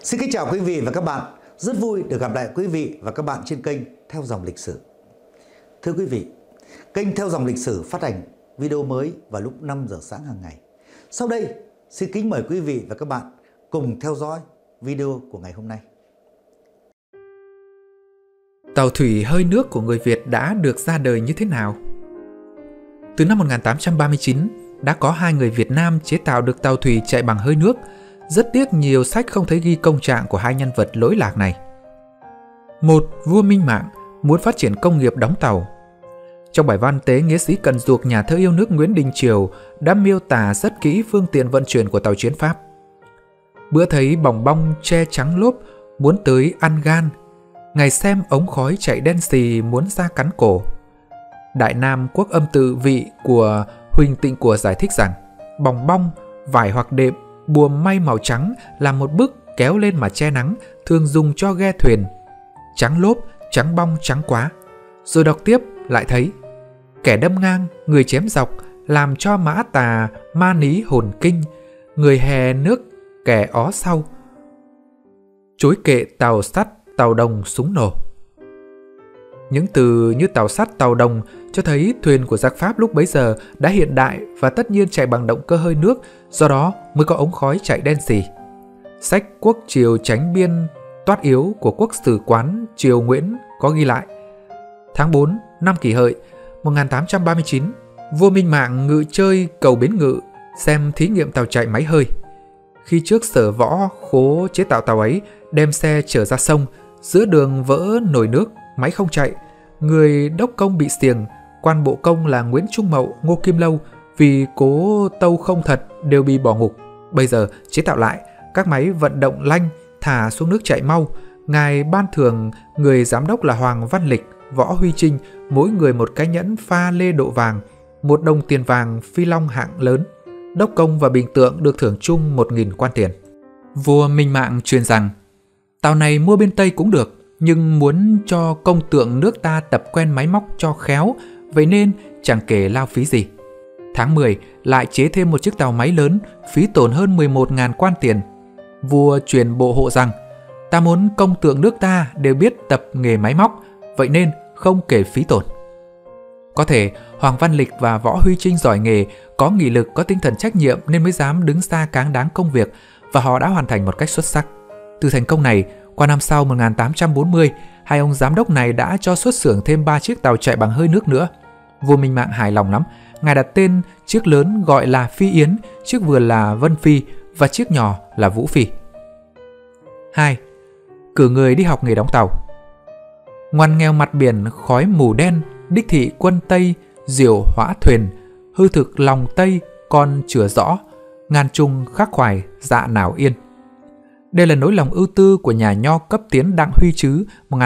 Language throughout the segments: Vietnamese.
Xin kính chào quý vị và các bạn. Rất vui được gặp lại quý vị và các bạn trên kênh Theo Dòng Lịch Sử. Thưa quý vị, kênh Theo Dòng Lịch Sử phát hành video mới vào lúc 5 giờ sáng hàng ngày. Sau đây, xin kính mời quý vị và các bạn cùng theo dõi video của ngày hôm nay. Tàu thủy hơi nước của người Việt đã được ra đời như thế nào? Từ năm 1839, đã có hai người Việt Nam chế tạo được tàu thủy chạy bằng hơi nước. Rất tiếc nhiều sách không thấy ghi công trạng của hai nhân vật lỗi lạc này. Một, vua Minh Mạng muốn phát triển công nghiệp đóng tàu. Trong bài văn Tế Nghĩa Sĩ Cần Duộc, nhà thơ yêu nước Nguyễn Đình Chiểu đã miêu tả rất kỹ phương tiện vận chuyển của tàu chiến Pháp. Bữa thấy bòng bong che trắng lốp muốn tới ăn gan, ngày xem ống khói chạy đen xì muốn ra cắn cổ. Đại Nam Quốc Âm Tự Vị của Huỳnh Tịnh Của giải thích rằng bòng bong, vải hoặc đệm, buồm may màu trắng làm một bức kéo lên mà che nắng, thường dùng cho ghe thuyền. Trắng lốp, trắng bong, trắng quá. Rồi đọc tiếp lại thấy kẻ đâm ngang, người chém dọc, làm cho mã tà ma ní hồn kinh, người hè nước kẻ ó sau, chối kệ tàu sắt, tàu đồng súng nổ. Những từ như tàu sắt, tàu đồng cho thấy thuyền của giặc Pháp lúc bấy giờ đã hiện đại và tất nhiên chạy bằng động cơ hơi nước, do đó mới có ống khói chạy đen xì. Sách Quốc Triều Chánh Biên Toát Yếu của Quốc Sử Quán Triều Nguyễn có ghi lại: tháng 4 năm Kỷ Hợi 1839, vua Minh Mạng ngự chơi cầu Bến Ngự xem thí nghiệm tàu chạy máy hơi. Khi trước sở võ khố chế tạo tàu ấy, đem xe chở ra sông, giữa đường vỡ nồi nước, máy không chạy. Người đốc công bị xiềng, quan bộ công là Nguyễn Trung Mậu, Ngô Kim Lâu vì cố tâu không thật đều bị bỏ ngục. Bây giờ chế tạo lại, các máy vận động lanh, thả xuống nước chạy mau. Ngài ban thưởng người giám đốc là Hoàng Văn Lịch, Võ Huy Trinh, mỗi người một cái nhẫn pha lê độ vàng, 1 đồng tiền vàng phi long hạng lớn. Đốc công và bình tượng được thưởng chung 1.000 quan tiền. Vua Minh Mạng truyền rằng tàu này mua bên Tây cũng được, nhưng muốn cho công tượng nước ta tập quen máy móc cho khéo, vậy nên chẳng kể lao phí gì. Tháng 10 lại chế thêm một chiếc tàu máy lớn, phí tổn hơn 11.000 quan tiền. Vua truyền bộ hộ rằng ta muốn công tượng nước ta đều biết tập nghề máy móc, vậy nên không kể phí tổn. Có thể Hoàng Văn Lịch và Võ Huy Trinh giỏi nghề, có nghị lực, có tinh thần trách nhiệm nên mới dám đứng ra cáng đáng công việc, và họ đã hoàn thành một cách xuất sắc. Từ thành công này, qua năm sau 1840, hai ông giám đốc này đã cho xuất xưởng thêm 3 chiếc tàu chạy bằng hơi nước nữa. Vua Minh Mạng hài lòng lắm. Ngài đặt tên chiếc lớn gọi là Phi Yến, chiếc vừa là Vân Phi và chiếc nhỏ là Vũ Phi. 2. Cử người đi học nghề đóng tàu. Ngoằn nghèo mặt biển khói mù đen, đích thị quân Tây diều hõa thuyền, hư thực lòng Tây còn chửa rõ, ngàn trùng khắc khoải dạ nào yên. Đây là nỗi lòng ưu tư của nhà nho cấp tiến Đặng Huy Trứ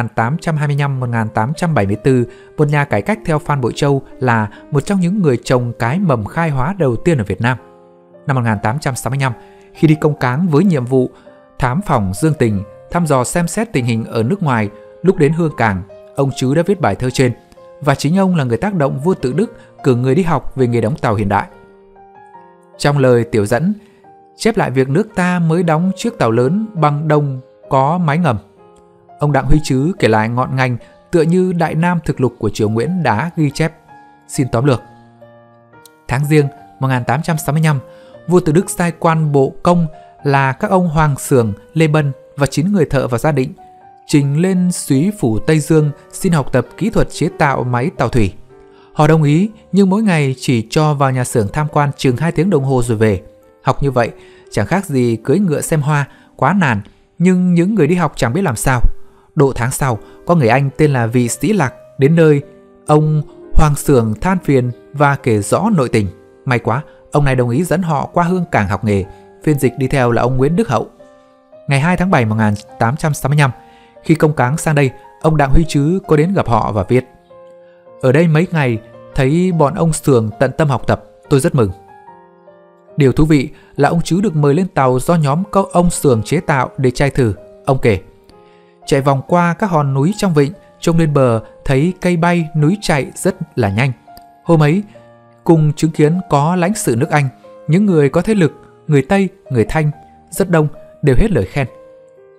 1825-1874, một nhà cải cách theo Phan Bội Châu, là một trong những người trồng cái mầm khai hóa đầu tiên ở Việt Nam. Năm 1865, khi đi công cáng với nhiệm vụ thám phỏng Dương Tình, thăm dò xem xét tình hình ở nước ngoài, lúc đến Hương Cảng, ông Trứ đã viết bài thơ trên, và chính ông là người tác động vua Tự Đức cử người đi học về nghề đóng tàu hiện đại. Trong lời tiểu dẫn, chép lại việc nước ta mới đóng chiếc tàu lớn bằng đồng có mái ngầm, ông Đặng Huy Trứ kể lại ngọn ngành tựa như Đại Nam Thực Lục của Triều Nguyễn đã ghi chép. Xin tóm lược. Tháng Giêng 1865, vua Tự Đức sai quan bộ công là các ông Hoàng Sường, Lê Bân và 9 người thợ vào gia định, trình lên Súy Phủ Tây Dương xin học tập kỹ thuật chế tạo máy tàu thủy. Họ đồng ý, nhưng mỗi ngày chỉ cho vào nhà xưởng tham quan chừng 2 tiếng đồng hồ rồi về. Học như vậy chẳng khác gì cưỡi ngựa xem hoa, quá nản, nhưng những người đi học chẳng biết làm sao. Độ tháng sau, có người anh tên là Vị Sĩ Lạc đến nơi ông Hoàng Sường than phiền và kể rõ nội tình. May quá, ông này đồng ý dẫn họ qua Hương Cảng học nghề. Phiên dịch đi theo là ông Nguyễn Đức Hậu. Ngày 2 tháng 7 1865, khi công cáng sang đây, ông Đặng Huy Trứ có đến gặp họ và viết: ở đây mấy ngày thấy bọn ông Sường tận tâm học tập, tôi rất mừng. Điều thú vị là ông Trứ được mời lên tàu do nhóm ông Sường chế tạo để trai thử. Ông kể: chạy vòng qua các hòn núi trong vịnh, trông lên bờ thấy cây bay, núi chạy rất là nhanh. Hôm ấy cùng chứng kiến có lãnh sự nước Anh, những người có thế lực, người Tây, người Thanh rất đông, đều hết lời khen.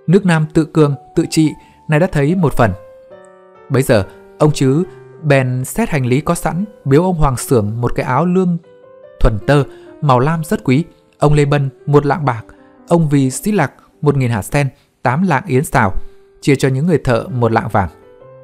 Nước Nam tự cường, tự trị nay đã thấy một phần. Bấy giờ, ông Trứ bèn xét hành lý có sẵn, biếu ông Hoàng Xưởng một cái áo lương thuần tơ, màu lam rất quý, ông Lê Bân 1 lạng bạc, ông Vì Sĩ Lạc 1.000 hạt sen, 8 lạng yến xào, chia cho những người thợ 1 lạng vàng.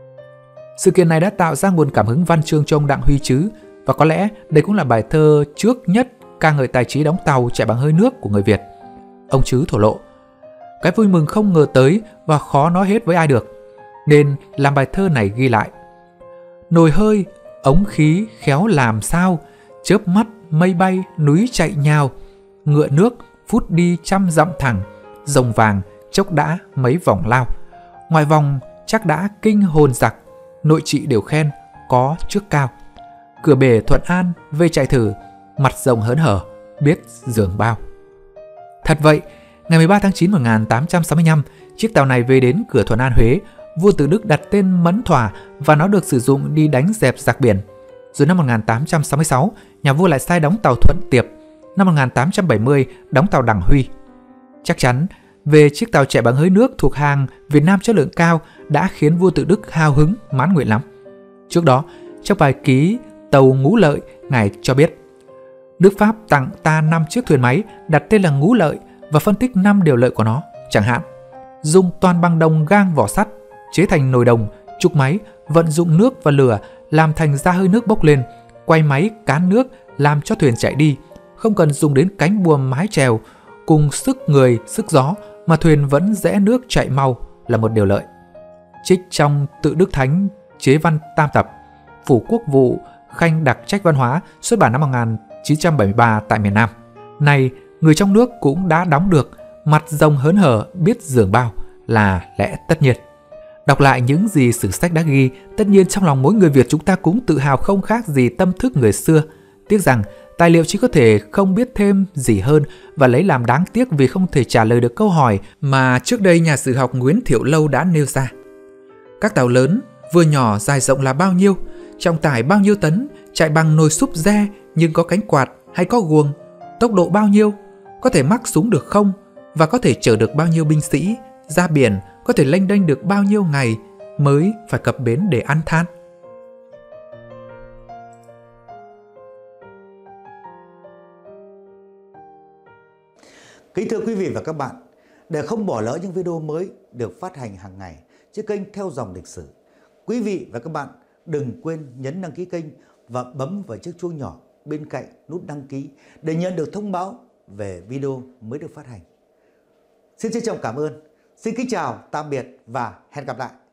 Sự kiện này đã tạo ra nguồn cảm hứng văn chương cho ông Đặng Huy Trứ, và có lẽ đây cũng là bài thơ trước nhất ca ngợi tài trí đóng tàu chạy bằng hơi nước của người Việt. Ông Trứ thổ lộ: cái vui mừng không ngờ tới và khó nói hết với ai được, nên làm bài thơ này ghi lại. Nồi hơi, ống khí khéo làm sao, chớp mắt mây bay núi chạy nhào, ngựa nước phút đi 100 dặm thẳng, rồng vàng chốc đã mấy vòng lao, ngoài vòng chắc đã kinh hồn giặc, nội trị đều khen có trước cao, cửa bể Thuận An về chạy thử, mặt rồng hớn hở biết giường bao. Thật vậy, ngày 13 tháng 9 1865, chiếc tàu này về đến cửa Thuận An, Huế. Vua Tự Đức đặt tên Mẫn Thỏa và nó được sử dụng đi đánh dẹp giặc biển. Rồi năm 1866, nhà vua lại sai đóng tàu Thuận Tiệp. Năm 1870, đóng tàu Đằng Huy. Chắc chắn, về chiếc tàu chạy bằng hơi nước thuộc hàng Việt Nam chất lượng cao đã khiến vua Tự Đức hào hứng mãn nguyện lắm. Trước đó, trong bài ký Tàu Ngũ Lợi, ngài cho biết: nước Pháp tặng ta 5 chiếc thuyền máy đặt tên là Ngũ Lợi và phân tích 5 điều lợi của nó, chẳng hạn: dùng toàn bằng đồng gang vỏ sắt, chế thành nồi đồng, trục máy, vận dụng nước và lửa làm thành ra hơi nước bốc lên, quay máy cán nước làm cho thuyền chạy đi, không cần dùng đến cánh buồm mái chèo, cùng sức người, sức gió mà thuyền vẫn rẽ nước chạy mau là một điều lợi. Trích trong Tự Đức Thánh Chế Văn Tam Tập, Phủ Quốc vụ Khanh Đặc Trách Văn hóa, xuất bản năm 1973 tại miền Nam. Này, người trong nước cũng đã đóng được, mặt rồng hớn hở biết giường bao là lẽ tất nhiên. Đọc lại những gì sử sách đã ghi, tất nhiên trong lòng mỗi người Việt chúng ta cũng tự hào không khác gì tâm thức người xưa. Tiếc rằng tài liệu chỉ có thể không biết thêm gì hơn và lấy làm đáng tiếc vì không thể trả lời được câu hỏi mà trước đây nhà sử học Nguyễn Thiệu Lâu đã nêu ra. Các tàu lớn, vừa nhỏ dài rộng là bao nhiêu, trọng tải bao nhiêu tấn, chạy bằng nồi súp re nhưng có cánh quạt hay có guồng, tốc độ bao nhiêu, có thể mắc súng được không, và có thể chở được bao nhiêu binh sĩ, ra biển có thể lênh đênh được bao nhiêu ngày mới phải cập bến để ăn than. Kính thưa quý vị và các bạn, để không bỏ lỡ những video mới được phát hành hàng ngày trên kênh Theo Dòng Lịch Sử, quý vị và các bạn đừng quên nhấn đăng ký kênh và bấm vào chiếc chuông nhỏ bên cạnh nút đăng ký để nhận được thông báo về video mới được phát hành. Xin trân trọng cảm ơn, xin kính chào, tạm biệt và hẹn gặp lại.